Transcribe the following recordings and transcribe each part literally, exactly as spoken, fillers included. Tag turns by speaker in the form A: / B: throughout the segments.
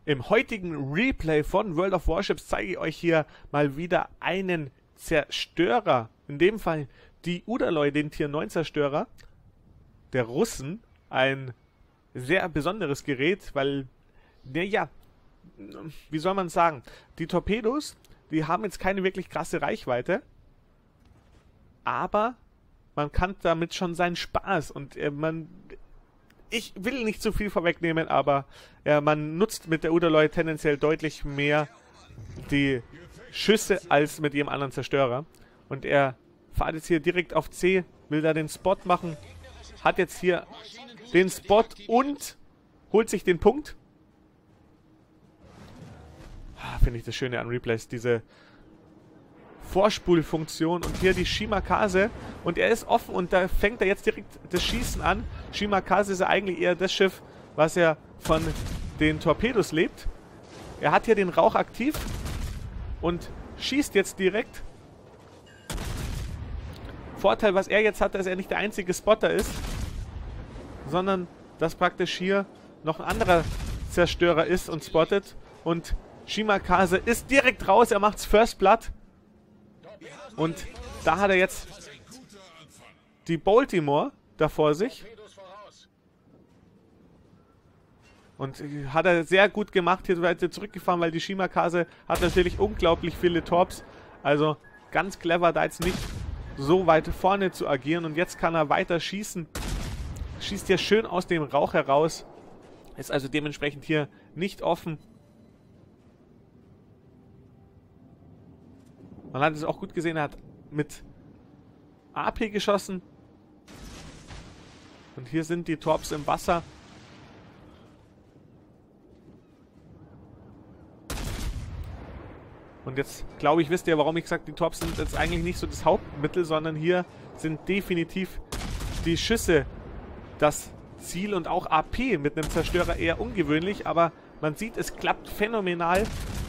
A: Im heutigen Replay von World of Warships zeige ich euch hier mal wieder einen Zerstörer. In dem Fall die Udaloi, den Tier neun Zerstörer der Russen. Ein sehr besonderes Gerät, weil, naja, wie soll man sagen, die Torpedos, die haben jetzt keine wirklich krasse Reichweite, aber man kann damit schon seinen Spaß und äh, man... Ich will nicht zu viel vorwegnehmen, aber ja, man nutzt mit der Udaloi tendenziell deutlich mehr die Schüsse als mit jedem anderen Zerstörer. Und er fährt jetzt hier direkt auf C, will da den Spot machen, hat jetzt hier den Spot und holt sich den Punkt. Finde ich das Schöne an Replays, diese Vorspulfunktion und hier die Shimakaze und er ist offen und da fängt er jetzt direkt das Schießen an. Shimakaze ist ja eigentlich eher das Schiff, was ja von den Torpedos lebt. Er hat hier den Rauch aktiv und schießt jetzt direkt. Vorteil, was er jetzt hat, dass er nicht der einzige Spotter ist, sondern dass praktisch hier noch ein anderer Zerstörer ist und spottet und Shimakaze ist direkt raus, er macht's First Blood. Und da hat er jetzt die Baltimore da vor sich. Und hat er sehr gut gemacht. Hier weiter zurückgefahren, weil die Shimakaze hat natürlich unglaublich viele Torps. Also ganz clever, da jetzt nicht so weit vorne zu agieren. Und jetzt kann er weiter schießen. Schießt hier schön aus dem Rauch heraus. Ist also dementsprechend hier nicht offen. Man hat es auch gut gesehen, er hat mit A P geschossen. Und hier sind die Torps im Wasser. Und jetzt, glaube ich, wisst ihr, warum ich gesagt habe, die Torps sind jetzt eigentlich nicht so das Hauptmittel, sondern hier sind definitiv die Schüsse das Ziel und auch A P mit einem Zerstörer eher ungewöhnlich, aber man sieht, es klappt phänomenal.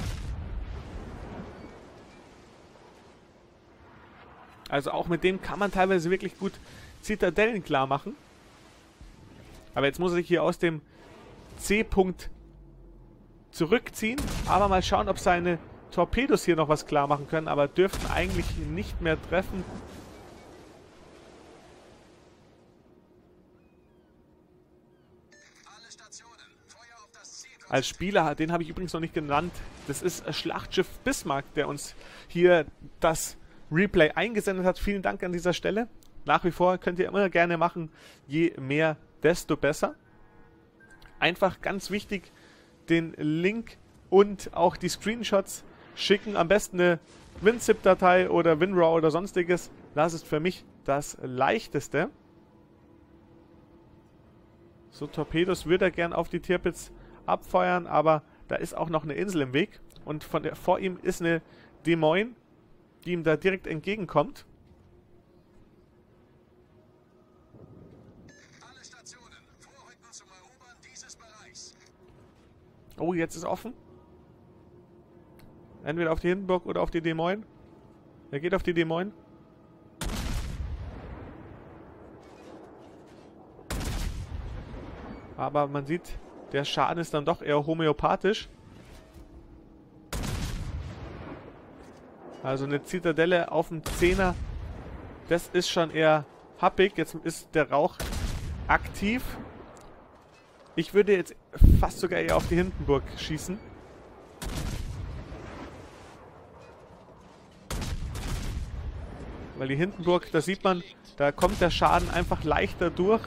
A: Also auch mit dem kann man teilweise wirklich gut Zitadellen klar machen. Aber jetzt muss er sich hier aus dem C-Punkt zurückziehen. Aber mal schauen, ob seine Torpedos hier noch was klar machen können. Aber dürften eigentlich nicht mehr treffen. Als Spieler, den habe ich übrigens noch nicht genannt. Das ist Schlachtschiff Bismarck, der uns hier das Replay eingesendet hat. Vielen Dank an dieser Stelle. Nach wie vor könnt ihr immer gerne machen. Je mehr, desto besser. Einfach ganz wichtig, den Link und auch die Screenshots schicken. Am besten eine WinZip-Datei oder WinRAW oder sonstiges. Das ist für mich das Leichteste. So, Torpedos würde er gern auf die Tirpitz abfeuern, aber da ist auch noch eine Insel im Weg. Und von der, vor ihm ist eine Des Moines, die ihm da direkt entgegenkommt. Oh, jetzt ist offen. Entweder auf die Hindenburg oder auf die Des Moines. Er geht auf die Des Moines. Aber man sieht, der Schaden ist dann doch eher homöopathisch. Also eine Zitadelle auf dem Zehner, das ist schon eher happig. Jetzt ist der Rauch aktiv. Ich würde jetzt fast sogar eher auf die Hindenburg schießen. Weil die Hindenburg, da sieht man, da kommt der Schaden einfach leichter durch.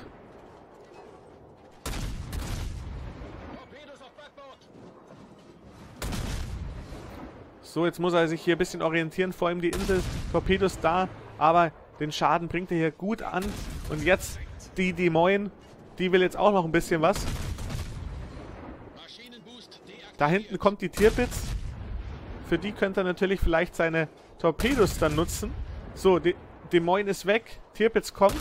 A: So, jetzt muss er sich hier ein bisschen orientieren. Vor ihm die Insel, Torpedos da, aber den Schaden bringt er hier gut an. Und jetzt die Des Moines, die will jetzt auch noch ein bisschen was. Da hinten kommt die Tirpitz. Für die könnte er natürlich vielleicht seine Torpedos dann nutzen. So, die Des Moines ist weg, Tirpitz kommt.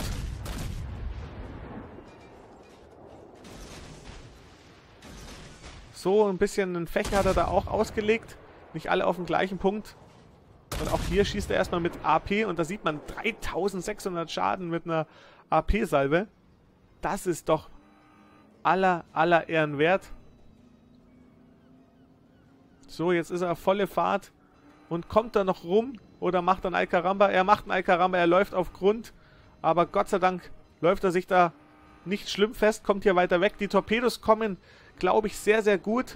A: So, ein bisschen einen Fächer hat er da auch ausgelegt. Nicht alle auf dem gleichen Punkt. Und auch hier schießt er erstmal mit A P. Und da sieht man dreitausendsechshundert Schaden mit einer A P-Salve. Das ist doch aller, aller Ehren wert. So, jetzt ist er auf volle Fahrt. Und kommt da noch rum? Oder macht dann Alcaramba? Er macht einen Alcaramba, er läuft auf Grund. Aber Gott sei Dank läuft er sich da nicht schlimm fest, kommt hier weiter weg. Die Torpedos kommen, glaube ich, sehr, sehr gut.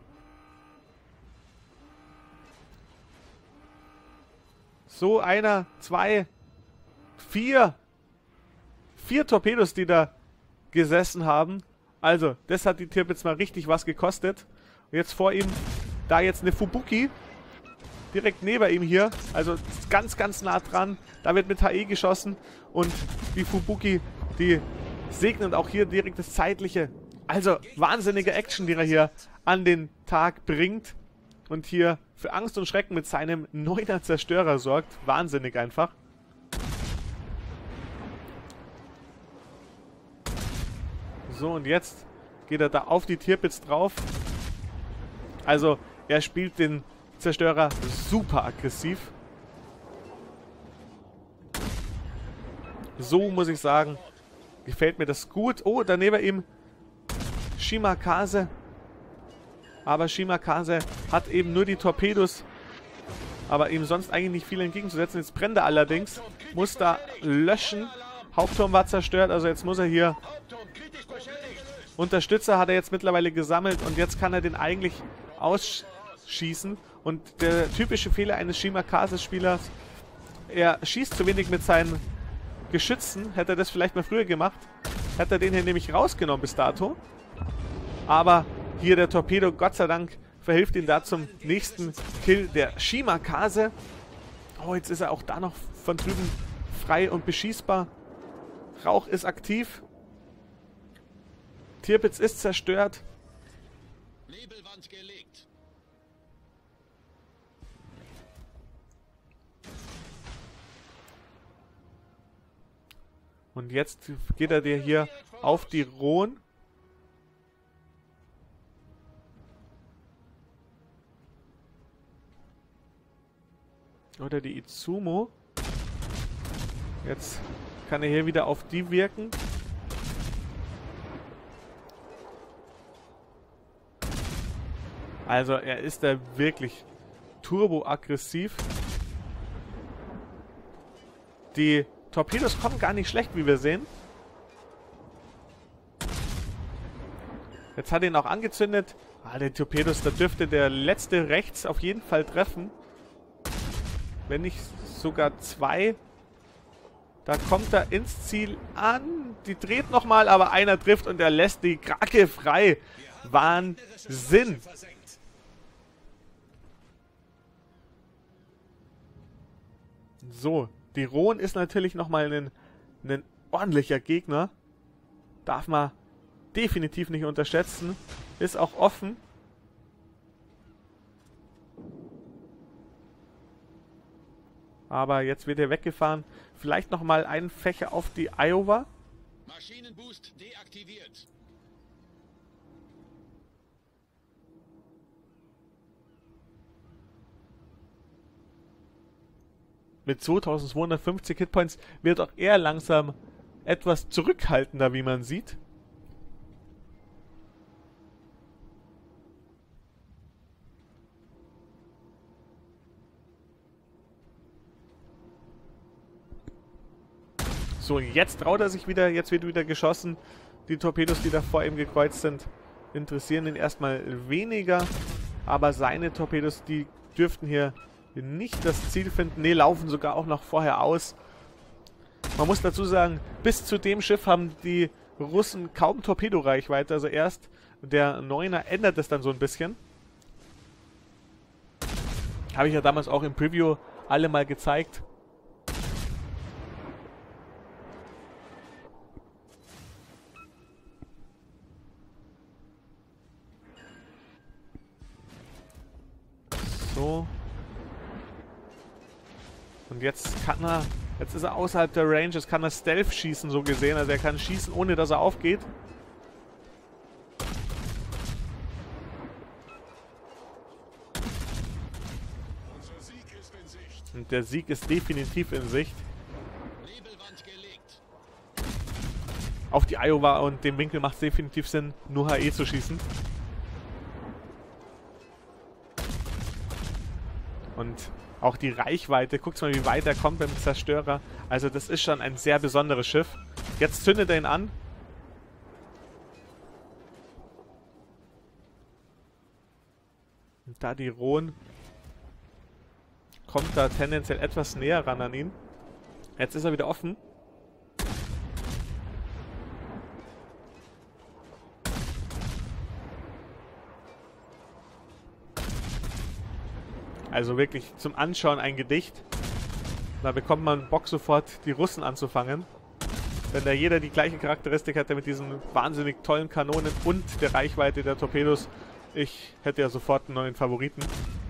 A: So, einer, zwei, vier. Vier Torpedos, die da gesessen haben. Also, das hat die Tirpitz mal richtig was gekostet. Und jetzt vor ihm, da jetzt eine Fubuki. Direkt neben ihm hier. Also ganz, ganz nah dran. Da wird mit H E geschossen. Und die Fubuki, die segnet auch hier direkt das Zeitliche. Also, wahnsinnige Action, die er hier an den Tag bringt. Und hier für Angst und Schrecken mit seinem neuner Zerstörer sorgt. Wahnsinnig einfach. So, und jetzt geht er da auf die Tirpitz drauf. Also, er spielt den Zerstörer super aggressiv. So muss ich sagen, gefällt mir das gut. Oh, daneben ihm Shimakaze. Aber Shimakaze hat eben nur die Torpedos. Aber ihm sonst eigentlich nicht viel entgegenzusetzen. Jetzt brennt er allerdings. Muss da löschen. Hauptturm war zerstört. Also jetzt muss er hier... Unterstützer hat er jetzt mittlerweile gesammelt. Und jetzt kann er den eigentlich ausschießen. Und der typische Fehler eines Shimakaze-Spielers, er schießt zu wenig mit seinen Geschützen. Hätte er das vielleicht mal früher gemacht, hätte er den hier nämlich rausgenommen bis dato. Aber hier der Torpedo, Gott sei Dank, verhilft ihm da zum nächsten Kill der Shimakaze. Oh, jetzt ist er auch da noch von drüben frei und beschießbar. Rauch ist aktiv. Tirpitz ist zerstört.
B: Nebelwand gelegt.
A: Und jetzt geht er dir hier auf die Rhone. Oder die Izumo. Jetzt kann er hier wieder auf die wirken. Also er ist da wirklich turbo-aggressiv. Die Torpedos kommen gar nicht schlecht, wie wir sehen. Jetzt hat er ihn auch angezündet. Ah, der Torpedos, da dürfte der letzte rechts auf jeden Fall treffen. Wenn nicht sogar zwei. Da kommt er ins Ziel an. Die dreht nochmal, aber einer trifft und er lässt die Krake frei. Wahnsinn. So, die Rhone ist natürlich nochmal ein, ein ordentlicher Gegner. Darf man definitiv nicht unterschätzen. Ist auch offen. Aber jetzt wird er weggefahren. Vielleicht nochmal einen Fächer auf die Iowa.
B: Maschinenboost deaktiviert.
A: Mit zweitausendzweihundertfünfzig Hitpoints wird auch er langsam etwas zurückhaltender, wie man sieht. So, jetzt traut er sich wieder, jetzt wird wieder geschossen. Die Torpedos, die da vor ihm gekreuzt sind, interessieren ihn erstmal weniger. Aber seine Torpedos, die dürften hier nicht das Ziel finden. Ne, laufen sogar auch noch vorher aus. Man muss dazu sagen, bis zu dem Schiff haben die Russen kaum Torpedoreichweite. Also erst der Neuner ändert es dann so ein bisschen. Habe ich ja damals auch im Preview alle mal gezeigt. So. Und jetzt kann er, jetzt ist er außerhalb der Range, jetzt kann er Stealth schießen, so gesehen. Also er kann schießen, ohne dass er aufgeht. Und der Sieg ist definitiv in Sicht. Auf die Iowa und dem Winkel macht es definitiv Sinn, nur H E zu schießen. Und auch die Reichweite, guckt mal, wie weit er kommt mit dem Zerstörer. Also das ist schon ein sehr besonderes Schiff. Jetzt zündet er ihn an. Und da die Rhone kommt da tendenziell etwas näher ran an ihn. Jetzt ist er wieder offen. Also wirklich zum Anschauen ein Gedicht. Da bekommt man Bock sofort, die Russen anzufangen. Wenn da jeder die gleiche Charakteristik hat, mit diesen wahnsinnig tollen Kanonen und der Reichweite der Torpedos. Ich hätte ja sofort einen neuen Favoriten.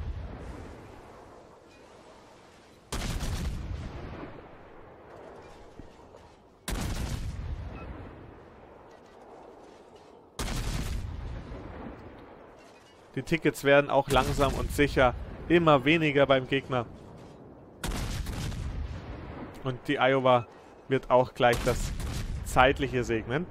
A: Die Tickets werden auch langsam und sicher immer weniger beim Gegner. Und die Iowa wird auch gleich das Zeitliche segnen.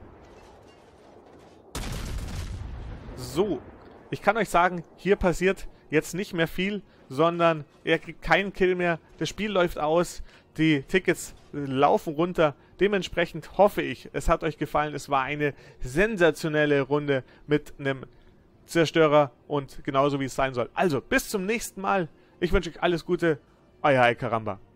A: So, ich kann euch sagen, hier passiert jetzt nicht mehr viel, sondern er kriegt keinen Kill mehr. Das Spiel läuft aus, die Tickets laufen runter. Dementsprechend hoffe ich, es hat euch gefallen. Es war eine sensationelle Runde mit einem Zerstörer und genauso wie es sein soll. Also, bis zum nächsten Mal. Ich wünsche euch alles Gute. Euer Alcaramba.